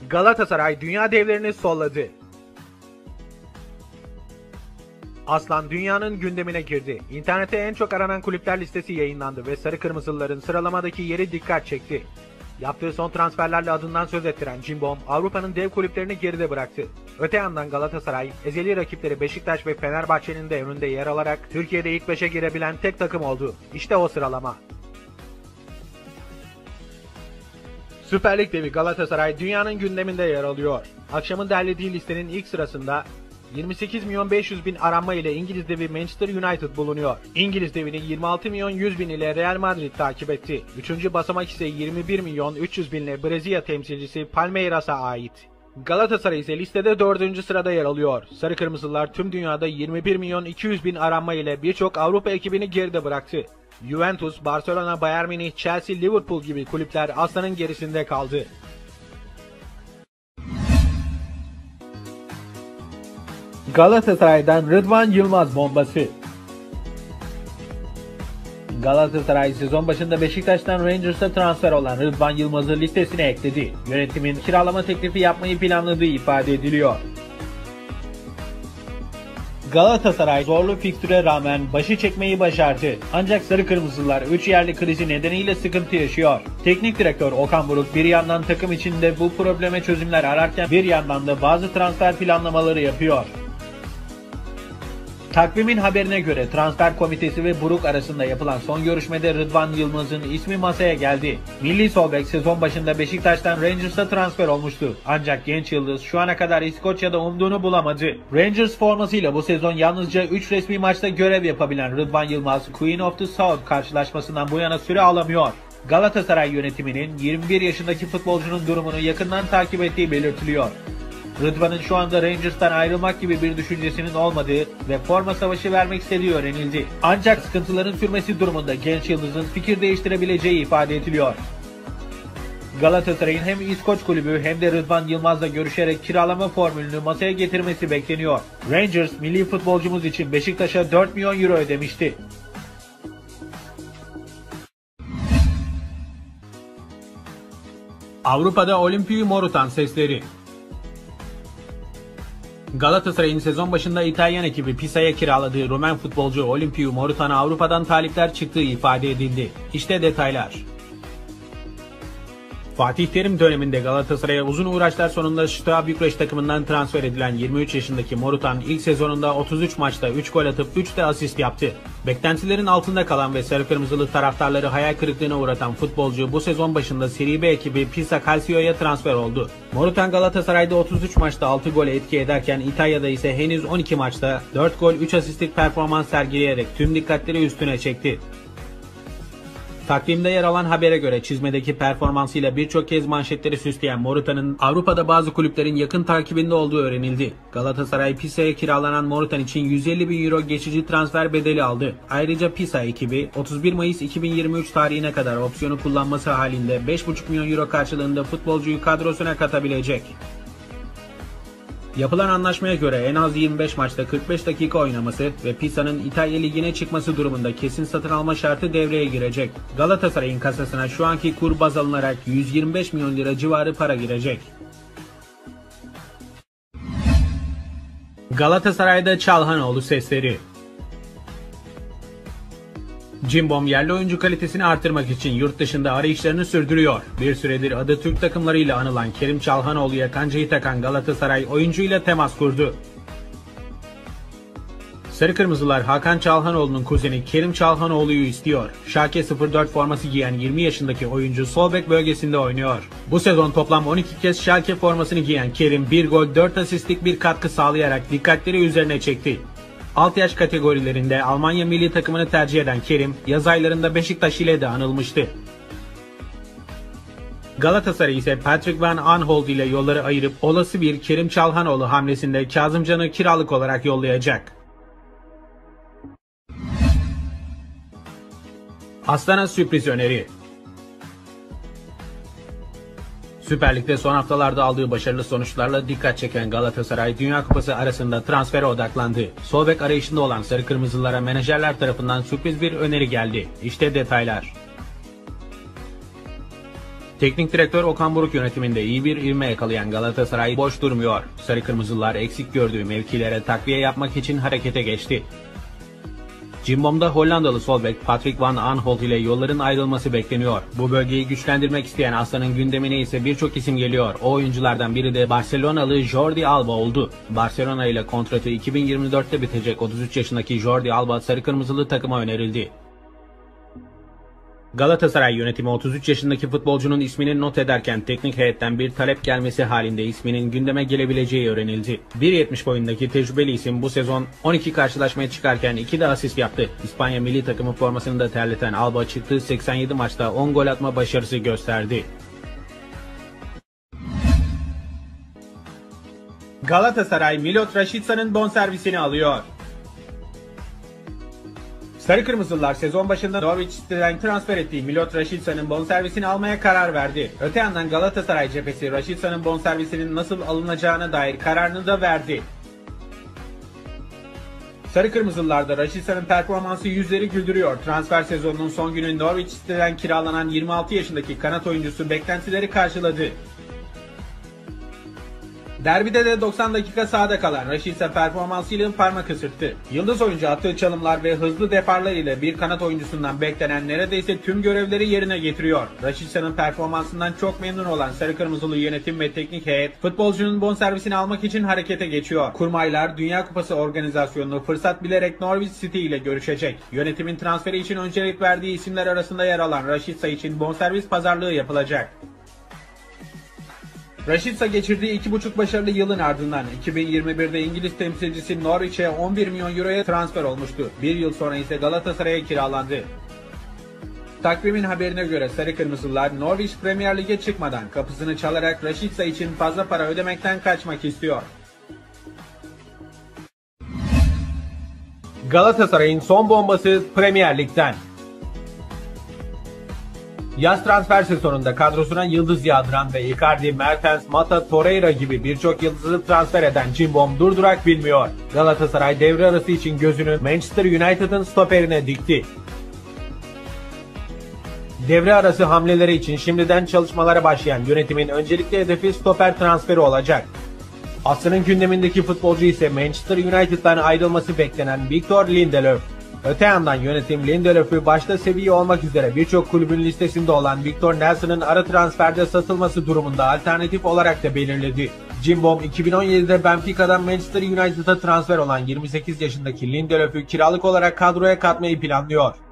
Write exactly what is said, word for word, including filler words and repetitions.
Galatasaray dünya devlerini solladı. Aslan dünyanın gündemine girdi. İnternette en çok aranan kulüpler listesi yayınlandı ve Sarı Kırmızılıların sıralamadaki yeri dikkat çekti. Yaptığı son transferlerle adından söz ettiren Cimbom, Avrupa'nın dev kulüplerini geride bıraktı. Öte yandan Galatasaray, ezeli rakipleri Beşiktaş ve Fenerbahçe'nin de önünde yer alarak Türkiye'de ilk beşe girebilen tek takım oldu. İşte o sıralama. Süper Lig devi Galatasaray dünyanın gündeminde yer alıyor. Akşamın derlediği listenin ilk sırasında yirmi sekiz milyon beş yüz bin aranma ile İngiliz devi Manchester United bulunuyor. İngiliz devini yirmi altı milyon yüz bin ile Real Madrid takip etti. Üçüncü basamak ise yirmi bir milyon üç yüz bin ile Brezilya temsilcisi Palmeiras'a ait. Galatasaray ise listede dördüncü sırada yer alıyor. Sarı Kırmızılar tüm dünyada yirmi bir milyon iki yüz bin aranma ile birçok Avrupa ekibini geride bıraktı. Juventus, Barcelona, Bayern Münih, Chelsea, Liverpool gibi kulüpler Aslan'ın gerisinde kaldı. Galatasaray'dan Rıdvan Yılmaz bombası. Galatasaray sezon başında Beşiktaş'tan Rangers'a transfer olan Rıdvan Yılmaz'ı listesine ekledi. Yönetimin kiralama teklifi yapmayı planladığı ifade ediliyor. Galatasaray zorlu fikstüre rağmen başı çekmeyi başardı. Ancak Sarı Kırmızılar üç yerli krizi nedeniyle sıkıntı yaşıyor. Teknik direktör Okan Buruk bir yandan takım içinde bu probleme çözümler ararken bir yandan da bazı transfer planlamaları yapıyor. Takvimin haberine göre transfer komitesi ve Buruk arasında yapılan son görüşmede Rıdvan Yılmaz'ın ismi masaya geldi. Milli sol bek sezon başında Beşiktaş'tan Rangers'a transfer olmuştu. Ancak genç yıldız şu ana kadar İskoçya'da umduğunu bulamadı. Rangers formasıyla bu sezon yalnızca üç resmi maçta görev yapabilen Rıdvan Yılmaz, Queen of the South karşılaşmasından bu yana süre alamıyor. Galatasaray yönetiminin yirmi bir yaşındaki futbolcunun durumunu yakından takip ettiği belirtiliyor. Rıdvan'ın şu anda Rangers'tan ayrılmak gibi bir düşüncesinin olmadığı ve forma savaşı vermek istediği öğrenildi. Ancak sıkıntıların sürmesi durumunda genç yıldızın fikir değiştirebileceği ifade ediliyor. Galatasaray'ın hem İskoç kulübü hem de Rıdvan Yılmaz'la görüşerek kiralama formülünü masaya getirmesi bekleniyor. Rangers milli futbolcumuz için Beşiktaş'a dört milyon euro ödemişti. Avrupa'da Olimpiu Morutan sesleri. Galatasaray'ın sezon başında İtalyan ekibi Pisa'ya kiraladığı Rumen futbolcu Olimpiu Morutan'a Avrupa'dan talipler çıktığı ifade edildi. İşte detaylar. Fatih Terim döneminde Galatasaray'a uzun uğraşlar sonunda Steaua Bükreş takımından transfer edilen yirmi üç yaşındaki Morutan ilk sezonunda otuz üç maçta üç gol atıp üç de asist yaptı. Beklentilerin altında kalan ve sarı kırmızılı taraftarları hayal kırıklığına uğratan futbolcu bu sezon başında Serie B ekibi Pisa Calcio'ya transfer oldu. Morutan Galatasaray'da otuz üç maçta altı gol etki ederken İtalya'da ise henüz on iki maçta dört gol üç asistlik performans sergileyerek tüm dikkatleri üstüne çekti. Takvimde yer alan habere göre çizmedeki performansıyla birçok kez manşetleri süsleyen Morutan'ın Avrupa'da bazı kulüplerin yakın takibinde olduğu öğrenildi. Galatasaray Pisa'ya kiralanan Morutan için yüz elli bin euro geçici transfer bedeli aldı. Ayrıca Pisa ekibi otuz bir Mayıs iki bin yirmi üç tarihine kadar opsiyonu kullanması halinde beş buçuk milyon euro karşılığında futbolcuyu kadrosuna katabilecek. Yapılan anlaşmaya göre en az yirmi beş maçta kırk beş dakika oynaması ve Pisa'nın İtalya Ligi'ne çıkması durumunda kesin satın alma şartı devreye girecek. Galatasaray'ın kasasına şu anki kur baz alınarak yüz yirmi beş milyon lira civarı para girecek. Galatasaray'da Çalhanoğlu sesleri. Cimbom yerli oyuncu kalitesini artırmak için yurt dışında arayışlarını sürdürüyor. Bir süredir adı Türk takımlarıyla anılan Kerim Çalhanoğlu'ya kancayı takan Galatasaray oyuncuyla temas kurdu. Sarı Kırmızılar Hakan Çalhanoğlu'nun kuzeni Kerim Çalhanoğlu'yu istiyor. Schalke sıfır dört forması giyen yirmi yaşındaki oyuncu sol bek bölgesinde oynuyor. Bu sezon toplam on iki kez Schalke formasını giyen Kerim bir gol dört asistlik bir katkı sağlayarak dikkatleri üzerine çekti. Alt yaş kategorilerinde Almanya milli takımını tercih eden Kerim, yaz aylarında Beşiktaş ile de anılmıştı. Galatasaray ise Patrick Van Aanholt ile yolları ayırıp olası bir Kerim Çalhanoğlu hamlesinde Kazımcan'ı kiralık olarak yollayacak. Aslan'a sürpriz öneri. Süper Lig'de son haftalarda aldığı başarılı sonuçlarla dikkat çeken Galatasaray Dünya Kupası arasında transfere odaklandı. Sol bek arayışında olan Sarı Kırmızılara menajerler tarafından sürpriz bir öneri geldi. İşte detaylar. Teknik direktör Okan Buruk yönetiminde iyi bir ivme yakalayan Galatasaray boş durmuyor. Sarı Kırmızılar eksik gördüğü mevkilere takviye yapmak için harekete geçti. Cimbom'da Hollandalı sol bek Patrick van Aanholt ile yolların ayrılması bekleniyor. Bu bölgeyi güçlendirmek isteyen Aslan'ın gündemine ise birçok isim geliyor. O oyunculardan biri de Barcelonalı Jordi Alba oldu. Barcelona ile kontratı iki bin yirmi dörtte bitecek otuz üç yaşındaki Jordi Alba Sarı Kırmızılı takıma önerildi. Galatasaray yönetimi otuz üç yaşındaki futbolcunun ismini not ederken teknik heyetten bir talep gelmesi halinde isminin gündeme gelebileceği öğrenildi. bir yetmiş boyundaki tecrübeli isim bu sezon on iki karşılaşmaya çıkarken iki de asist yaptı. İspanya milli takımı formasını da terleten Alba çıktığı seksen yedi maçta on gol atma başarısı gösterdi. Galatasaray Milot Rashidsa'nın bonservisini alıyor. Sarı Kırmızılar sezon başında Norwich City'den transfer ettiği Milot Rashidsa'nın bonservisini almaya karar verdi. Öte yandan Galatasaray cephesi Rashidsa'nın bonservisinin nasıl alınacağına dair kararını da verdi. Sarı Kırmızılarda Rashidsa'nın performansı yüzleri güldürüyor. Transfer sezonunun son günü Norwich City'den kiralanan yirmi altı yaşındaki kanat oyuncusu beklentileri karşıladı. Derbide de doksan dakika sahada kalan Rashica performansıyla parmak ısırttı. Yıldız oyuncu attığı çalımlar ve hızlı deparlar ile bir kanat oyuncusundan beklenen neredeyse tüm görevleri yerine getiriyor. Rashica'nın performansından çok memnun olan Sarı Kırmızılı yönetim ve teknik heyet futbolcunun bonservisini almak için harekete geçiyor. Kurmaylar Dünya Kupası organizasyonunu fırsat bilerek Norwich City ile görüşecek. Yönetimin transferi için öncelik verdiği isimler arasında yer alan Rashica için bonservis pazarlığı yapılacak. Rashica geçirdiği iki buçuk başarılı yılın ardından iki bin yirmi birde İngiliz temsilcisi Norwich'e on bir milyon euroya transfer olmuştu. Bir yıl sonra ise Galatasaray'a kiralandı. Takvimin haberine göre Sarı Kırmızılar Norwich Premier Lig'e çıkmadan kapısını çalarak Rashica için fazla para ödemekten kaçmak istiyor. Galatasaray'ın son bombası Premier Lig'den. Yaz transfer sezonunda kadrosuna yıldız yağdıran ve Icardi, Mertens, Mata, Torreira gibi birçok yıldızı transfer eden Cimbom durdurak bilmiyor. Galatasaray devre arası için gözünü Manchester United'ın stoperine dikti. Devre arası hamleleri için şimdiden çalışmalara başlayan yönetimin öncelikli hedefi stoper transferi olacak. Aslanın gündemindeki futbolcu ise Manchester United'dan ayrılması beklenen Victor Lindelöf. Öte yandan yönetim Lindelöf'ü başta seviye olmak üzere birçok kulübün listesinde olan Victor Nelson'ın ara transferde satılması durumunda alternatif olarak da belirledi. Cimbom iki bin on yedide Benfica'dan Manchester United'a transfer olan yirmi sekiz yaşındaki Lindelöf'ü kiralık olarak kadroya katmayı planlıyor.